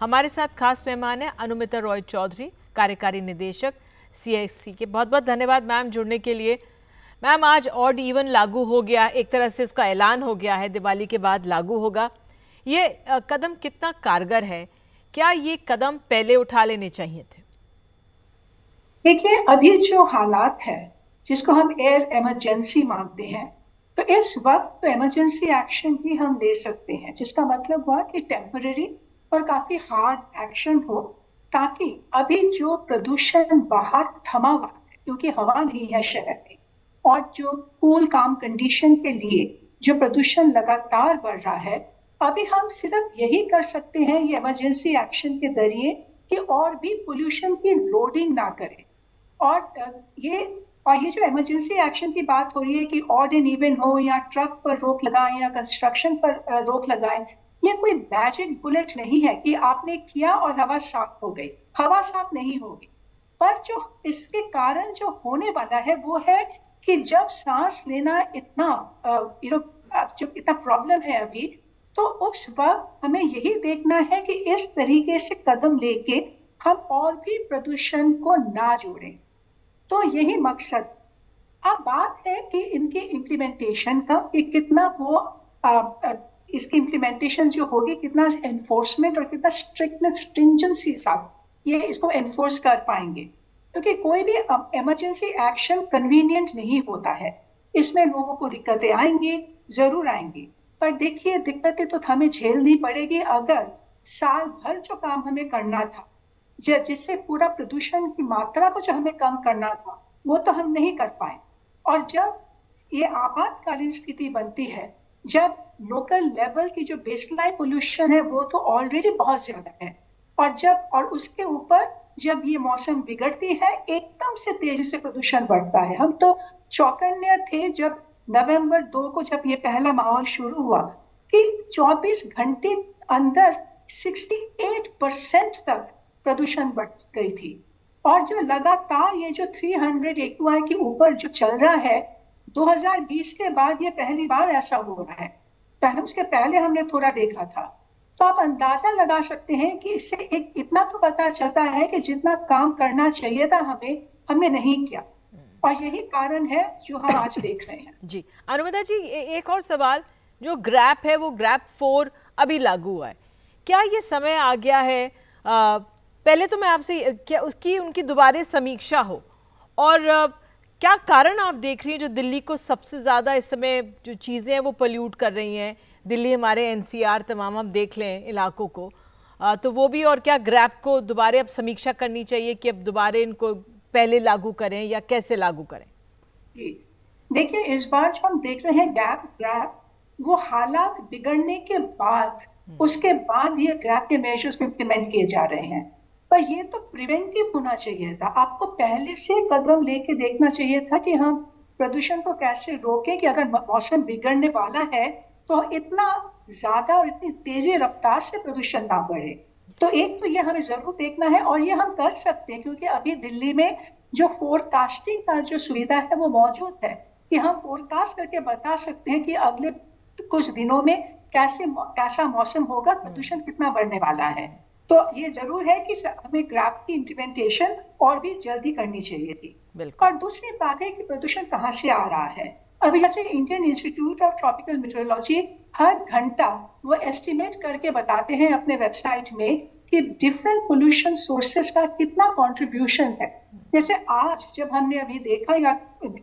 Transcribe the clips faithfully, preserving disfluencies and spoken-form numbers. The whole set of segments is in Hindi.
हमारे साथ खास मेहमान है अनुमिता रॉय चौधरी, कार्यकारी निदेशक सीएससी के। बहुत बहुत धन्यवाद मैम जुड़ने के लिए। मैम, आज ऑड इवन लागू हो गया, एक तरह से उसका ऐलान हो गया है, दिवाली के बाद लागू होगा। ये कदम कितना कारगर है? क्या ये कदम पहले उठा लेने चाहिए थे? देखिए, अभी जो हालात है जिसको हम एयर इमरजेंसी मानते हैं, तो इस वक्त तो इमरजेंसी एक्शन ही हम ले सकते हैं, जिसका मतलब हुआ कि टेम्पररी और काफी हार्ड एक्शन हो, ताकि अभी जो प्रदूषण बाहर थमा हुआ है, क्योंकि हवा नहीं है शहर में, और जो कूल काम कंडीशन के लिए जो प्रदूषण लगातार बढ़ रहा है, अभी हम सिर्फ यही कर सकते हैं ये इमरजेंसी एक्शन के जरिए कि और भी पोल्यूशन की लोडिंग ना करें। और ये और ये जो इमरजेंसी एक्शन की बात हो रही है कि ऑड एंड इवन हो, या ट्रक पर रोक लगाएं या कंस्ट्रक्शन पर रोक लगाएं, ये कोई मैजिक बुलेट नहीं है कि आपने किया और हवा साफ हो गई। हवा साफ नहीं होगी, पर जो इसके कारण जो होने वाला है वो है कि जब सांस लेना इतना यू नो जो इतना प्रॉब्लम है अभी, तो उस वक्त हमें यही देखना है कि इस तरीके से कदम लेके हम और भी प्रदूषण को ना जोड़ें। तो यही मकसद। अब बात है कि इनके इम्प्लीमेंटेशन का, कि कितना वो आ, आ, इसकी इम्प्लीमेंटेशन जो होगी, कितना एनफोर्समेंट और कितना स्ट्रिक्टनेस स्ट्रिंजेंसी साथ ये इसको एनफोर्स कर पाएंगे, क्योंकि कोई भी इमरजेंसी एक्शन कन्वीनियंट नहीं होता है। इसमें लोगों को दिक्कतें आएंगी, जरूर आएंगी, पर देखिए दिक्कतें तो हमें झेलनी पड़ेगी अगर साल भर जो काम हमें करना था, जिससे पूरा प्रदूषण की मात्रा को जो हमें कम करना था, वो तो हम नहीं कर पाए। और जब ये आपातकालीन स्थिति बनती है, जब लोकल लेवल की जो बेसलाइन पोल्यूशन है वो तो ऑलरेडी बहुत ज्यादा है, और जब और उसके ऊपर जब ये मौसम बिगड़ती है, एकदम से तेजी से प्रदूषण बढ़ता है। हम तो चौकन्ने थे जब नवंबर दो को जब ये पहला माहौल शुरू हुआ कि चौबीस घंटे अंदर अड़सठ परसेंट तक प्रदूषण बढ़ गई थी। और जो लगातार ये जो तीन सौ एक्यूआई के ऊपर जो चल रहा है, दो हज़ार बीस के बाद ये पहली बार ऐसा हो रहा है। पहले उसके पहले हमने थोड़ा देखा था। तो आप अंदाजा लगा सकते हैं कि इससे एक इतना तो पता चलता है कि जितना काम करना चाहिए था हमें हमने नहीं किया, और यही कारण है जो हम आज देख रहे हैं। जी अनुमिता जी, एक और सवाल, जो ग्रैप है वो ग्रैप फोर अभी लागू हुआ है, क्या ये समय आ गया है आ, पहले तो मैं आपसे क्या उसकी उनकी दोबारा समीक्षा हो, और आ, क्या कारण आप देख रही हैं जो दिल्ली को सबसे ज्यादा इस समय जो चीजें हैं वो पोल्यूट कर रही हैं? दिल्ली, हमारे एनसीआर तमाम हम देख लें इलाकों को, आ, तो वो भी, और क्या ग्रैप को दोबारा अब समीक्षा करनी चाहिए कि अब दोबारा इनको पहले लागू करें या कैसे लागू करें? देखिए, इस बार जो हम देख रहे हैं गैप ग्रैप, वो हालात बिगड़ने के बाद, उसके बाद ये ग्रैप के मेजर्स इंप्लीमेंट किए जा रहे हैं। पर ये तो प्रिवेंटिव होना चाहिए था। आपको पहले से कदम लेके देखना चाहिए था कि हम प्रदूषण को कैसे रोकें कि अगर मौसम बिगड़ने वाला है तो इतना ज्यादा और इतनी तेजी रफ्तार से प्रदूषण ना बढ़े। तो एक तो ये हमें जरूर देखना है, और ये हम कर सकते हैं क्योंकि अभी दिल्ली में जो फोरकास्टिंग का जो सुविधा है वो मौजूद है, कि हम फोरकास्ट करके बता सकते हैं कि अगले कुछ दिनों में कैसे कैसा मौसम होगा, प्रदूषण कितना बढ़ने वाला है। तो ये जरूर है कि हमें ग्रैप की इम्प्लीमेंटेशन और भी जल्दी करनी चाहिए थी। और दूसरी बात है कि प्रदूषण कहाँ से आ रहा है। अभी जैसे Indian Institute of Tropical Meteorology हर घंटा वो एस्टिमेट करके बताते हैं अपने वेबसाइट में कि डिफरेंट पोल्यूशन सोर्सेस का कितना कंट्रीब्यूशन है। जैसे आज जब हमने अभी देखा, या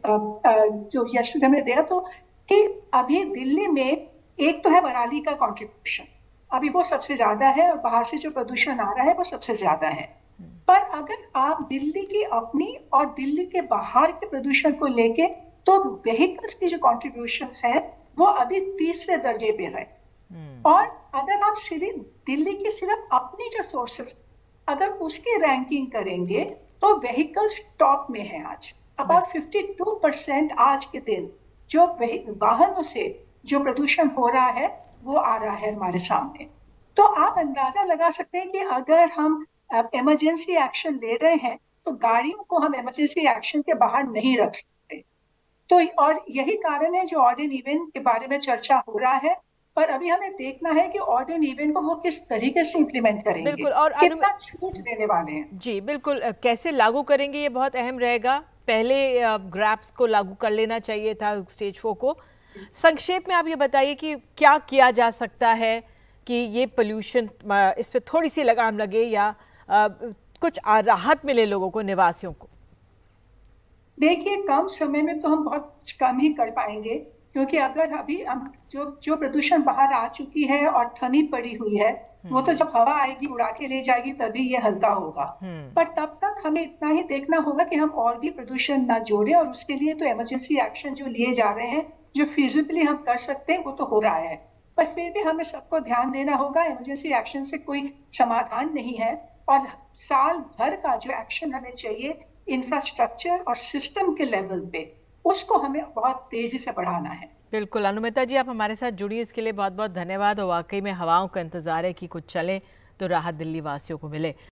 जो यस्टरडे हमने देखा, तो कि अभी दिल्ली में एक तो है बराली का कंट्रीब्यूशन, अभी वो सबसे ज्यादा है, और बाहर से जो प्रदूषण आ रहा है वो सबसे ज्यादा है। पर अगर आप दिल्ली की अपनी और दिल्ली के बाहर के प्रदूषण को लेके, तो व्हीकल्स की जो कॉन्ट्रीब्यूशंस है वो अभी तीसरे दर्जे पे है। और अगर आप सिर्फ दिल्ली की सिर्फ अपनी जो सोर्सेस, अगर उसकी रैंकिंग करेंगे तो व्हीकल्स टॉप में है आज। अबाउट बावन परसेंट आज के दिन जो वाहनों से जो प्रदूषण हो रहा है वो आ रहा है हमारे सामने। तो आप अंदाजा लगा सकते हैं कि अगर हम इमरजेंसी एक्शन ले रहे हैं तो गाड़ियों को हम इमरजेंसी एक्शन के बाहर नहीं रख सकते। तो और यही कारण है जो ऑड एंड इवन के बारे में चर्चा हो रहा है, पर अभी हमें देखना है कि ऑड एंड इवन को वो किस तरीके से इम्प्लीमेंट करेंगे, बिल्कुल, और कितना छूट देने वाले हैं। जी बिल्कुल, कैसे लागू करेंगे ये बहुत अहम रहेगा। पहले ग्रैप्स को लागू कर लेना चाहिए था, स्टेज फोर को। संक्षेप में आप ये बताइए कि क्या किया जा सकता है कि ये पोल्यूशन, इस पे थोड़ी सी लगाम लगे या आ, कुछ राहत मिले लोगों को, निवासियों को। देखिए, कम समय में तो हम बहुत कम ही कर पाएंगे, क्योंकि अगर अभी हम जो जो प्रदूषण बाहर आ चुकी है और थमी पड़ी हुई है, वो तो जब हवा आएगी उड़ा के ले जाएगी तभी ये हल्का होगा। पर तब तक हमें इतना ही देखना होगा कि हम और भी प्रदूषण ना जोड़े, और उसके लिए तो इमरजेंसी एक्शन जो लिए जा रहे हैं, जो फिजिबली हम कर सकते हैं, वो तो हो रहा है। पर फिर भी हमें सबको ध्यान देना होगा, इमरजेंसी एक्शन से कोई समाधान नहीं है, और साल भर का जो एक्शन हमें चाहिए इंफ्रास्ट्रक्चर और सिस्टम के लेवल पे, उसको हमें बहुत तेजी से बढ़ाना है। बिल्कुल अनुमिता जी, आप हमारे साथ जुड़ी, इसके लिए बहुत बहुत धन्यवाद। और वाकई में हवाओं का इंतजार है कि कुछ चले तो राहत दिल्ली वासियों को मिले।